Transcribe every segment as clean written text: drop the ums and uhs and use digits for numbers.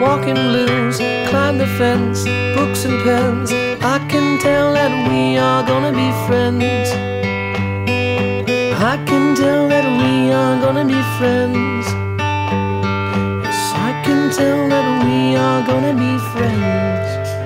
walking blues, climb the fence, books and pens. I can tell that we are gonna be friends. I can tell that we are gonna be friends. Yes, I can tell that we are gonna be friends.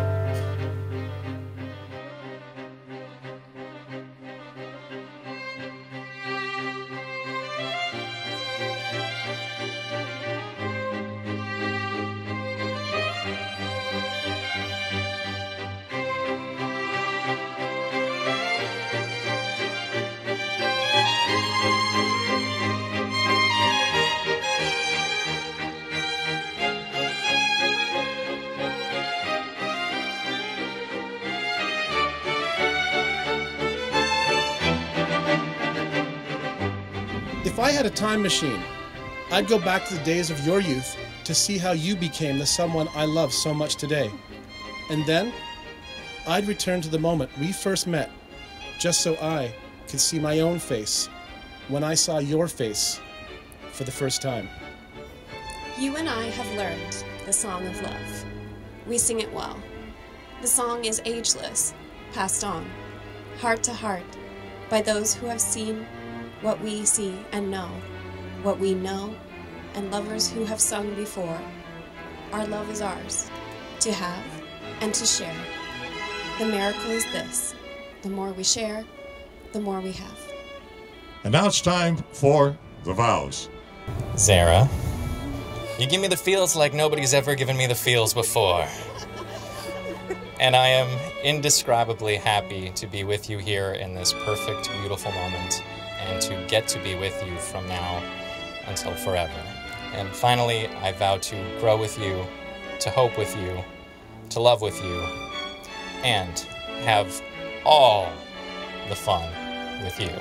If I had a time machine, I'd go back to the days of your youth to see how you became the someone I love so much today. And then, I'd return to the moment we first met, just so I could see my own face when I saw your face for the first time. You and I have learned the song of love. We sing it well. The song is ageless, passed on, heart to heart, by those who have seen what we see and know, what we know, and lovers who have sung before. Our love is ours, to have and to share. The miracle is this: the more we share, the more we have. And now it's time for the vows. Zara, you give me the feels like nobody's ever given me the feels before. And I am indescribably happy to be with you here in this perfect, beautiful moment, and to get to be with you from now until forever. And finally, I vow to grow with you, to hope with you, to love with you, and have all the fun with you.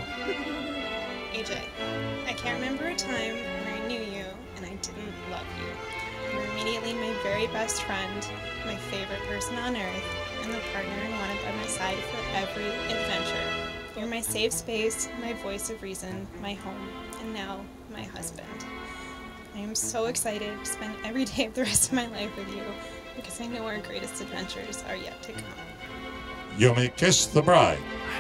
AJ, I can't remember a time where I knew you and I didn't love you. You were immediately my very best friend, my favorite person on earth, and the partner I wanted by my side for every adventure. You're my safe space, my voice of reason, my home, and now my husband. I am so excited to spend every day of the rest of my life with you because I know our greatest adventures are yet to come. You may kiss the bride.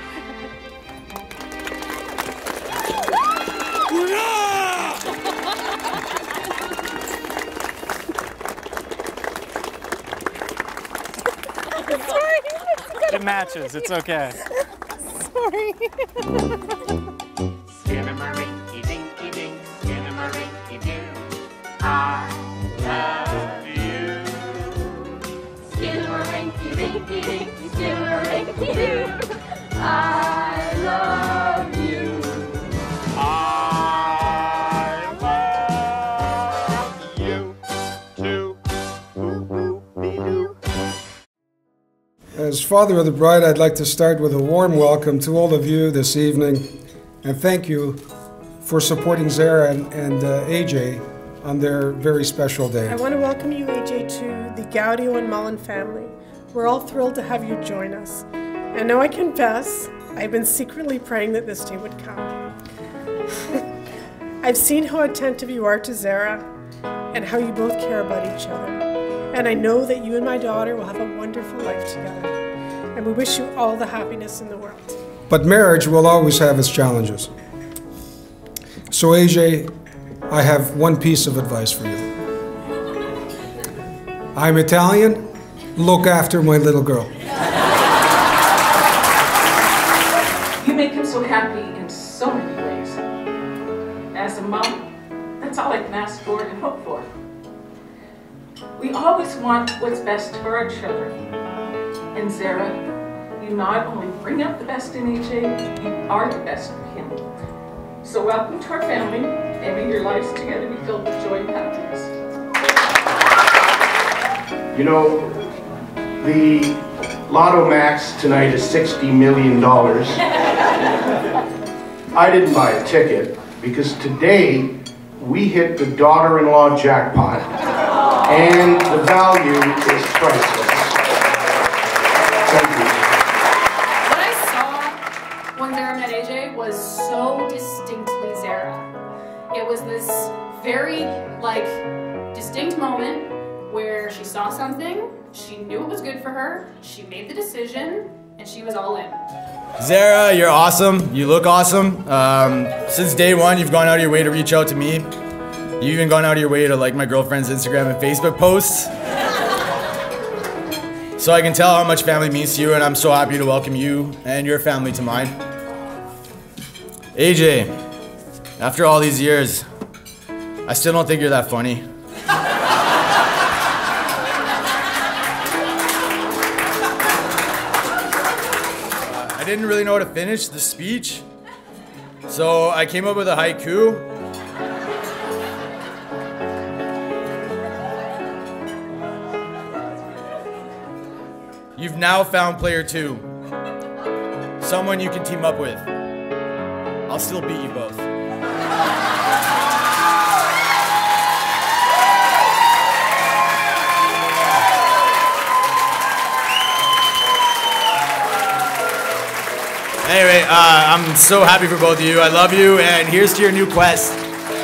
It matches, it's okay. Sorry. Skinnamarink-a-dinky-dink, skinnamarink-a-doo. I love you. Skinnamarink-a-dinky-dink, skinnamarink-a-doo. I love you. I love you too. Boo-boo-be-doo. As father of the bride, I'd like to start with a warm welcome to all of you this evening, and thank you for supporting Zara and AJ on their very special day. I want to welcome you, AJ, to the Gaudio and Mullen family. We're all thrilled to have you join us. And now I confess, I've been secretly praying that this day would come. I've seen how attentive you are to Zara and how you both care about each other. And I know that you and my daughter will have a wonderful life together. And we wish you all the happiness in the world. But marriage will always have its challenges. So AJ, I have one piece of advice for you. I'm Italian. Look after my little girl. You make him so happy in so many ways. As a mom, that's all I can ask for and hope for. We always want what's best for our children. And Zara, you not only bring out the best in AJ, you are the best for him. So welcome to our family, and may your lives together be filled with joy and happiness. You know, the Lotto Max tonight is $60 million. I didn't buy a ticket because today we hit the daughter-in-law jackpot, and the value is priceless. Thank you. What I saw when Zara met AJ was so distinctly Zara. It was this very, distinct moment where she something, she knew it was good for her, she made the decision, and she was all in. Zara, you're awesome. You look awesome. Since day one, you've gone out of your way to reach out to me. You've even gone out of your way to like my girlfriend's Instagram and Facebook posts. So I can tell how much family means to you, and I'm so happy to welcome you and your family to mine. AJ, after all these years, I still don't think you're that funny. I didn't really know how to finish the speech, so I came up with a haiku. You've now found player 2. Someone you can team up with. I'll still beat you both. Anyway, I'm so happy for both of you. I love you, and here's to your new quest.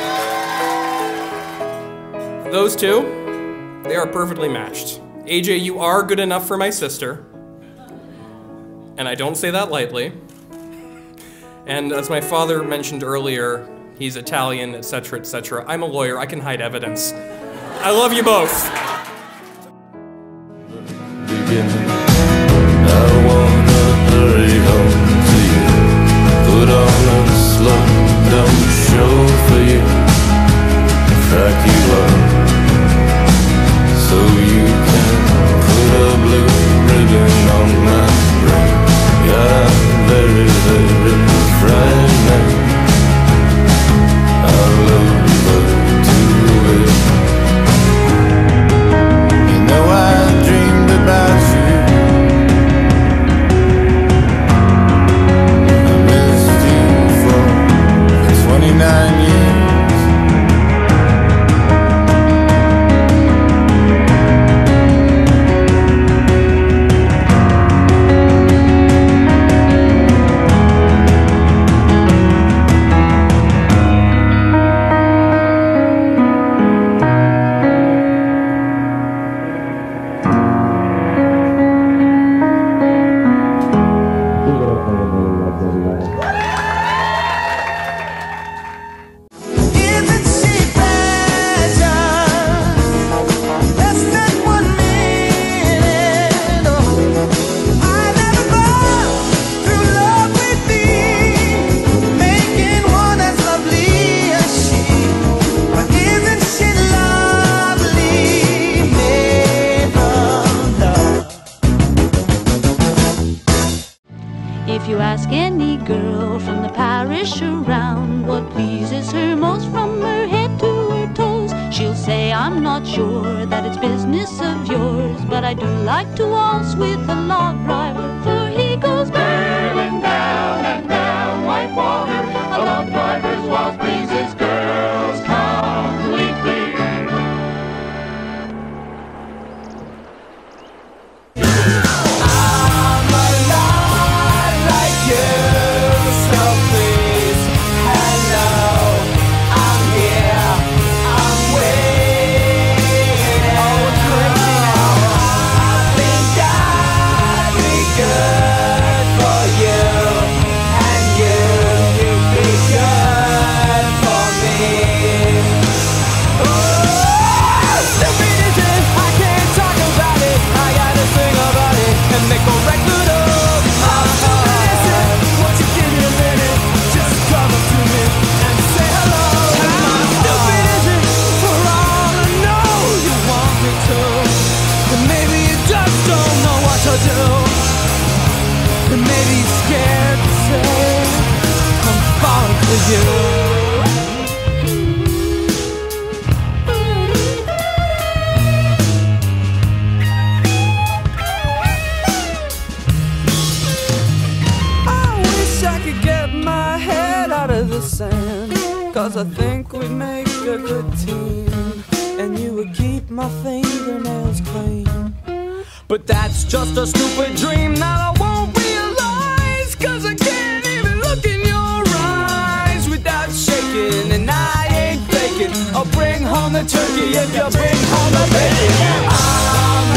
Those two, they are perfectly matched. AJ, you are good enough for my sister. And I don't say that lightly. And as my father mentioned earlier, he's Italian, etc., etc. I'm a lawyer, I can hide evidence. I love you both. Put on a slow down show for you, crack you up, so you can put a blue ribbon on my brain. Yeah, very, very frightening. I love to it. You know I dreamed about you. 29 years. If you ask any girl from the parish around what pleases her most from her head to her toes, she'll say, I'm not sure that it's business of yours, but I do like to waltz with a log driver, for he goes barreling down and down white water. A log driver's waltz pleases girls completely. Cause I think we make a good team, and you would keep my fingernails clean. But that's just a stupid dream that I won't realize, cause I can't even look in your eyes without shaking, and I ain't faking. I'll bring home the turkey if you bring home the bacon.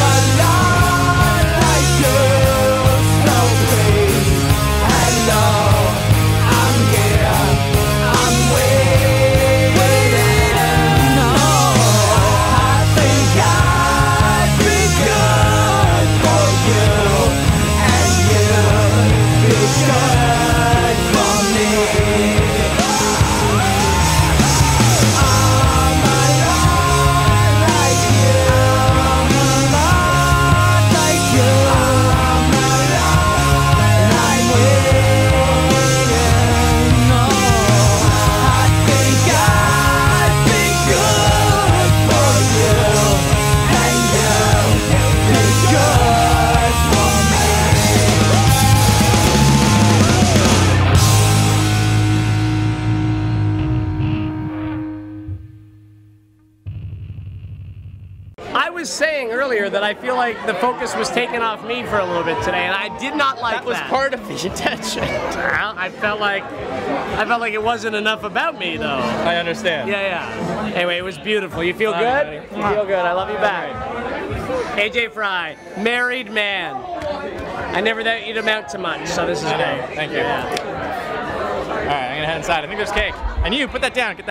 was saying earlier that I feel like the focus was taken off me for a little bit today, and I did not like that. That was part of the intention. Well, I felt like it wasn't enough about me, though. I understand. Yeah. Anyway, it was beautiful. You feel good? You feel good. I love you back. AJ Fry, married man. I never thought you'd amount to much, so this is great. Thank you. Yeah. All right, I'm gonna head inside. I think there's cake. And you, put that down. Get that